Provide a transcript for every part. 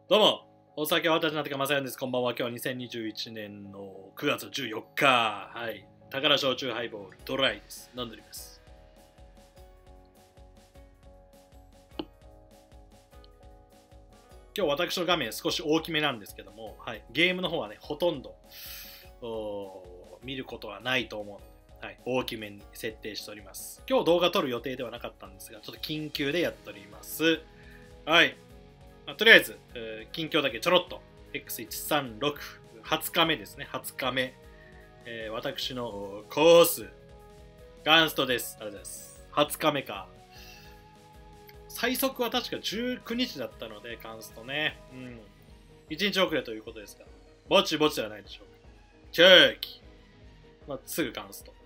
どうも、お酒は私の手がまさやんです。こんばんは。今日は2021年の9月14日。はい。宝焼酎ハイボール、ドライです。飲んでおります。今日私の画面少し大きめなんですけども、はい、ゲームの方はね、ほとんど見ることはないと思うので、はい、大きめに設定しております。今日動画撮る予定ではなかったんですが、ちょっと緊急でやっております。はい。とりあえず、近況だけちょろっと X136 20日目ですね。20日目、私のコースガンストです。ありがとうございます。20日目か。最速は確か19日だったので、カンストね。うん。1日遅れということですから。ぼちぼちではないでしょうか。チェーキ。すぐカンスト。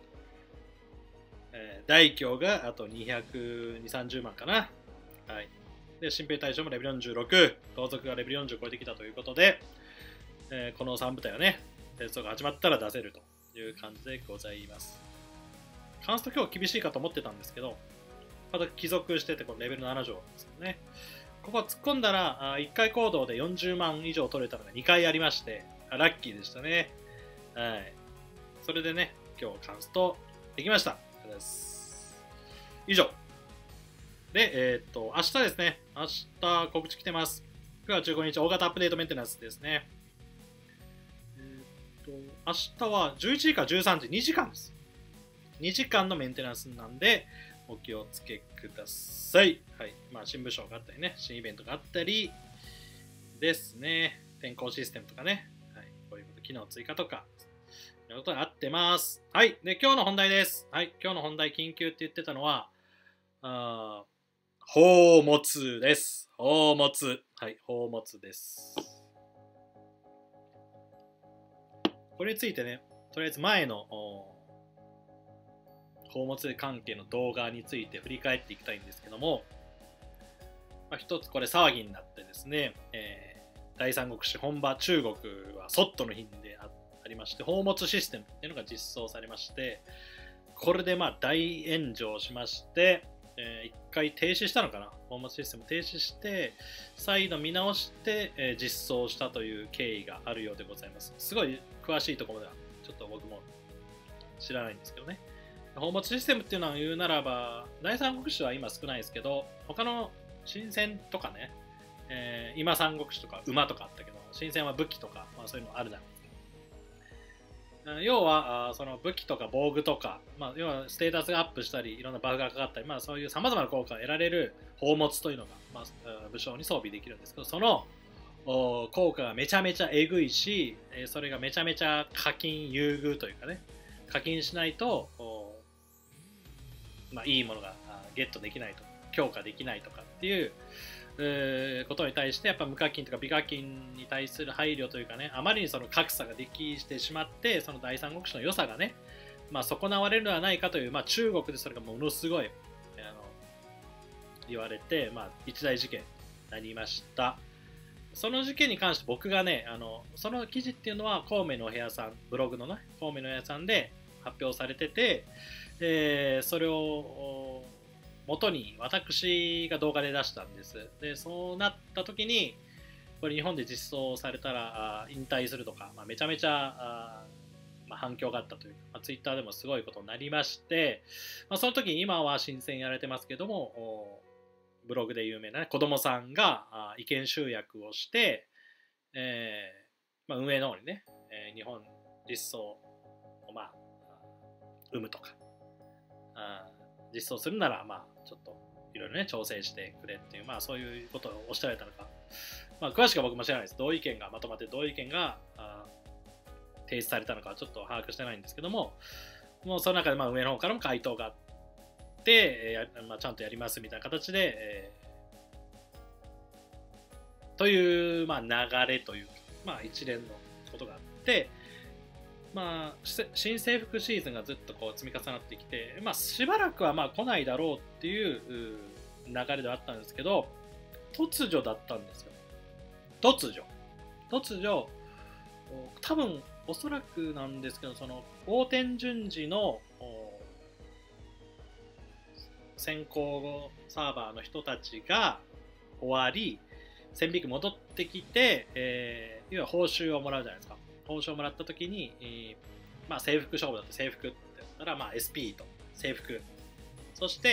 大凶があと220、30万かな。はい。で、新兵大将もレベル46、盗賊がレベル40を超えてきたということで、この3部隊はね、テストが始まったら出せるという感じでございます。カンスト今日厳しいかと思ってたんですけど、また帰属してて、このレベル7条ですよね。ここ突っ込んだら、1回行動で40万以上取れたのが2回ありまして、ラッキーでしたね。はい。それでね、今日カンストできました。以上。で、明日ですね。明日告知来てます。9月15日、大型アップデートメンテナンスですね。明日は11時から13時、2時間です。2時間のメンテナンスなんで、お気をつけください。はい。新部署があったりね、新イベントがあったりですね。転校システムとかね。はい。こういうこと、機能追加とか、そういうことがあってます。はい。で、今日の本題です。はい。今日の本題、緊急って言ってたのは、宝物です。宝物。はい、宝物です。これについてね、とりあえず前の宝物関係の動画について振り返っていきたいんですけども、一つこれ騒ぎになってですね、第三国志本場中国はソットの日でありまして、宝物システムっていうのが実装されまして、これで大炎上しまして、一回停止したのかな、宝物システム停止して、再度見直して、実装したという経緯があるようでございます。すごい詳しいところでは、ちょっと僕も知らないんですけどね。宝物システムっていうのは言うならば、第三国志は今少ないですけど、他の新戦とかね、今三国志とか馬とかあったけど、新戦は武器とか、そういうのあるじゃないですか。要はその武器とか防具とか、要はステータスがアップしたりいろんなバフがかかったり、そういうさまざまな効果を得られる宝物というのが、武将に装備できるんですけど、その効果がめちゃめちゃえぐいし、それがめちゃめちゃ課金優遇というかね、課金しないといいものがゲットできないとか強化できないとかっていうことに対して、やっぱ無課金とか美課金に対する配慮というかね、あまりにその格差ができしてしまって、その第三国志の良さがね、損なわれるのではないかという、中国でそれがものすごい言われて、一大事件になりました。その事件に関して僕がね、その記事っていうのは、孔明のお部屋さん、ブログのね、孔明のお部屋さんで発表されてて、それを元に私が動画で出したんです。で、そうなった時に、これ日本で実装されたら引退するとか、めちゃめちゃ反響があったというか、ツイッターでもすごいことになりまして、その時に今は新鮮やられてますけども、ブログで有名な、ね、子供さんが意見集約をして、運営の方にね、日本実装を生むとか、実装するならちょっといろいろね調整してくれっていう、そういうことをおっしゃられたのか、詳しくは僕も知らないです。どういう意見がまとまって、どういう意見が提出されたのかはちょっと把握してないんですけども、もうその中で運営の方からも回答があって、ちゃんとやりますみたいな形で、という、流れというか、一連のことがあって、新制服シーズンがずっとこう積み重なってきて、しばらくは来ないだろうっていう流れではあったんですけど、突如だったんですよ。突如、多分おそらくなんですけど、その横転順次の先行サーバーの人たちが終わり、 1000匹戻ってきて、要は報酬をもらうじゃないですか。報酬をもらった時に、まあ、制服勝負だと制服って言ったら、まあ、SP と制服、そして、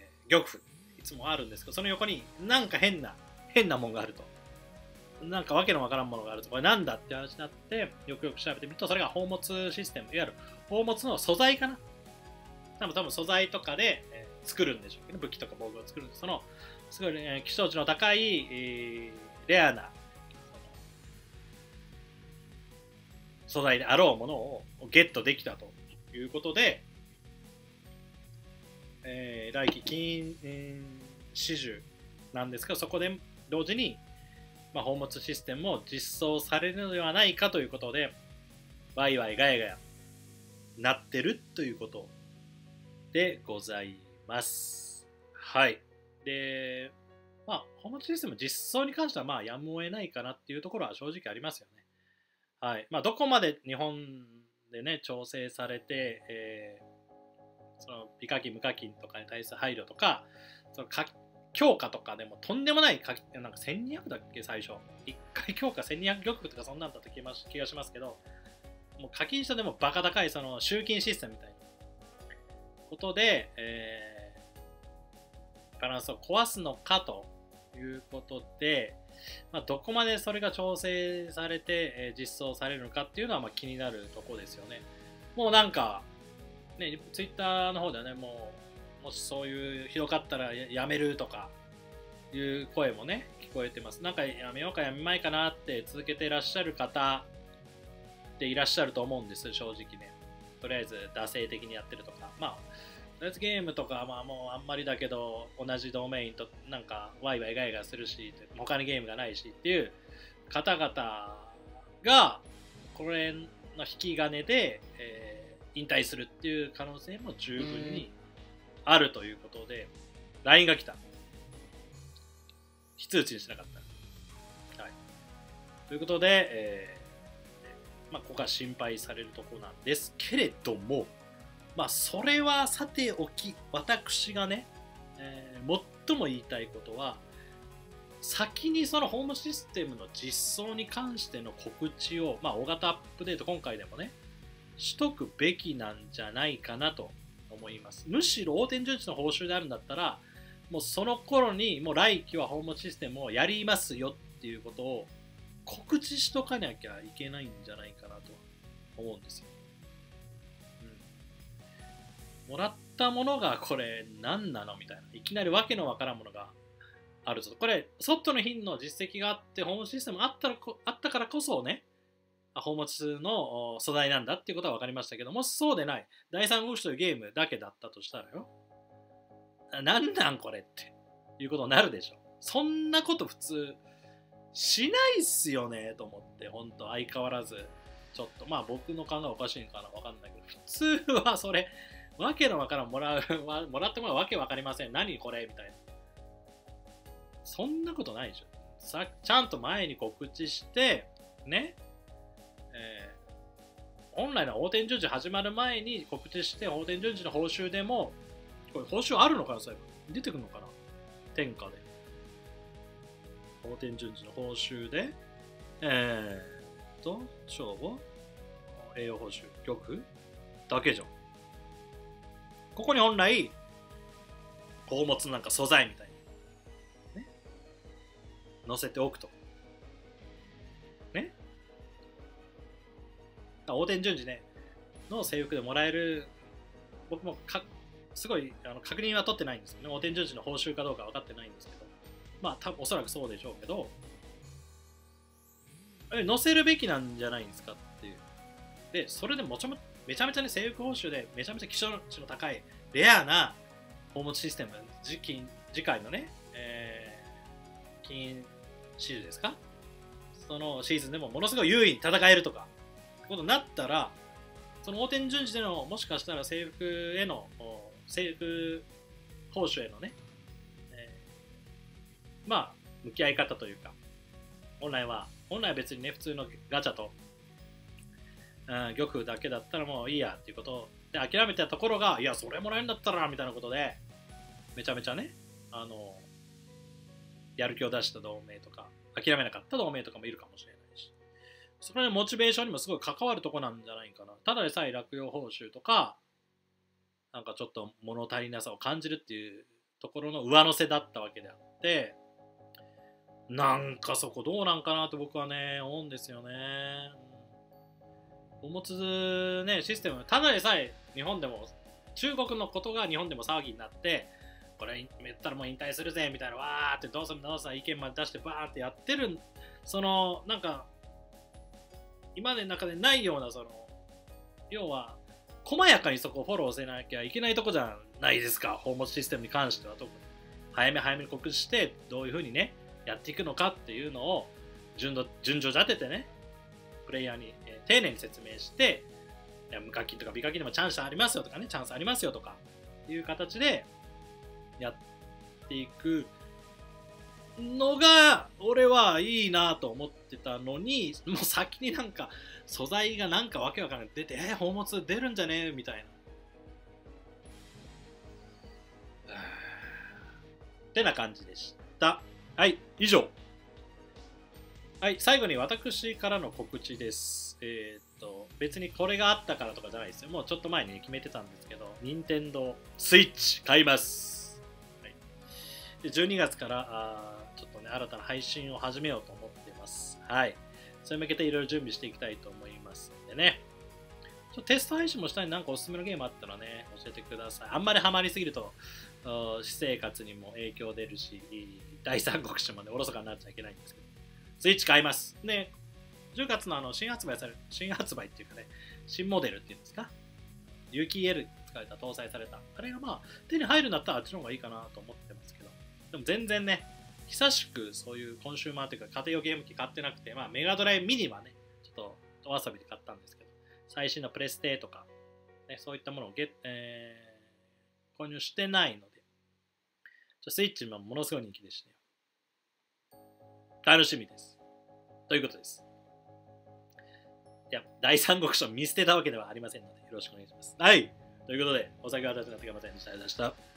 玉符、いつもあるんですけど、その横になんか変なもんがあると。なんかわけのわからんものがあると。これなんだって話になって、よくよく調べてみると、それが宝物システム、いわゆる宝物の素材かな。多分素材とかで、作るんでしょうけど、武器とか防具を作るんです。その、すごい、希少値の高い、レアな素材であろうものをゲットできたということで、来期金始終なんですが、そこで同時に、まあ、宝物システムも実装されるのではないかということで、ワイワイガヤガヤなってるということでございます。はい。で、まあ、宝物システム実装に関しては、まあ、やむを得ないかなっていうところは正直ありますよね。はい。まあ、どこまで日本でね、調整されて、その美課金無課金とかに対する配慮とか、その強化とかでもとんでもないなんか1200だっけ最初1回強化1200玉とかそんなんだった気がしますけど、もう課金したでもバカ高いその集金システムみたいなことで、バランスを壊すのかということで、まあ、どこまでそれが調整されて、実装されるのかっていうのはまあ気になるところですよね。もうなんかね、ツイッターの方ではね、もしそういうひどかったらやめるとかいう声もね、聞こえてます。なんかやめようかやめまいかなって続けていらっしゃる方っていらっしゃると思うんです、正直ね。とりあえず惰性的にやってるとか。まあ、とりあえずゲームとか、まあもうあんまりだけど、同じドメインとなんかワイワイガイガするし、他にゲームがないしっていう方々が、これの引き金で、引退するっていう可能性も十分にあるということで、LINE が来た。非通知にしなかった。はい。ということで、まあ、ここが心配されるところなんですけれども、まあ、それはさておき、私がね、最も言いたいことは、先にそのホームシステムの実装に関しての告知を、まあ、大型アップデート、今回でもね、しとくべきなんじゃないかなと思います。むしろ大天順地の報酬であるんだったら、もうその頃にもう来期はホームシステムをやりますよっていうことを告知しとかなきゃいけないんじゃないかなと思うんですよ。もらったものがこれ何なのみたいな。いきなりわけのわからんものがあるぞ。これ、ソットの品の実績があって、ホームシステムがあったからこそね、宝物の素材なんだっていうことは分かりましたけども、そうでない、第三国志というゲームだけだったとしたらよ、なんなんこれっていうことになるでしょ。そんなこと普通しないっすよねと思って、ほんと相変わらず、ちょっとまあ僕の考えおかしいんかな分かんないけど、普通はそれ、わけのわからんもらってもらうわけわかりません。何これみたいな。そんなことないでしょ。ちゃんと前に告知して、ね、本来の大天順次始まる前に告知して、大天順次の報酬でも、これ報酬あるのかな、そういえば出てくるのかな、天下で。大天順次の報酬で、称号、栄養報酬、玉だけじゃん。ここに本来、宝物なんか素材みたいに、ね、載せておくと。ね。大天順次ね、の制服でもらえる、僕もすごい確認は取ってないんですけどね、大天順次の報酬かどうか分かってないんですけど、まあおそらくそうでしょうけど、載せるべきなんじゃないんですかっていう。で、それでめちゃめちゃね、制服報酬でめちゃめちゃ希少値の高いレアな宝物システム、次回のね、金シールですか、そのシーズンでもものすごい優位に戦えるとかってことになったら、その大天順次でのもしかしたら制服報酬へのね、まあ向き合い方というか、本来は別にね、普通のガチャと、玉だけだったらもういいやっていうことで諦めてたところが、いやそれもらえるんだったらみたいなことでめちゃめちゃね、やる気を出した同盟とか諦めなかった同盟とかもいるかもしれないし、それのモチベーションにもすごい関わるとこなんじゃないかな。ただでさえ落葉報酬とか、なんかちょっと物足りなさを感じるっていうところの上乗せだったわけであって、なんかそこどうなんかなと僕はね、思うんですよね。おもつね、システム、ただでさえ日本でも、中国のことが日本でも騒ぎになって、これ言ったらもう引退するぜみたいな、わーってどうする意見まで出してバーってやってる、その、なんか、今までの中でないような、その、要は、細やかにそこをフォローせなきゃいけないとこじゃないですか、宝物システムに関しては特に。早め早めに告知して、どういうふうにね、やっていくのかっていうのを順序立ててね、プレイヤーに、丁寧に説明して、いや無課金とか美課金でもチャンスありますよとかね、チャンスありますよとかいう形でやっていくのが俺はいいなと思ってたのに、もう先になんか素材がなんかわけわかんない出て、宝物出るんじゃねえみたいな。ってな感じでした。はい、以上。はい、最後に私からの告知です。別にこれがあったからとかじゃないですよ。もうちょっと前に決めてたんですけど、任天堂スイッチ買います。はい、で12月からちょっとね、新たな配信を始めようと思っています。はい。それに向けていろいろ準備していきたいと思いますんでね。テスト配信もしたいなんかおすすめのゲームあったらね、教えてください。あんまりハマりすぎると、私生活にも影響出るし、第三国志までおろそかになっちゃいけないんですけど、スイッチ買います。で、10月の新発売っていうかね、新モデルっていうんですか、有機 EL 使われた、搭載された、あれがまあ、手に入るんだったらあっちの方がいいかなと思ってますけど、でも全然ね、久しくそういうコンシューマーというか家庭用ゲーム機買ってなくて、まあメガドライブミニはね、ちょっとお遊びで買ったんですけど、最新のプレステとか、ね、そういったものを購入してないので、スイッチもものすごい人気でしたよ。楽しみです。ということです。いや、第三国志を見捨てたわけではありませんので、よろしくお願いします。はい。ということで、お酒は立ちなってがませんでした。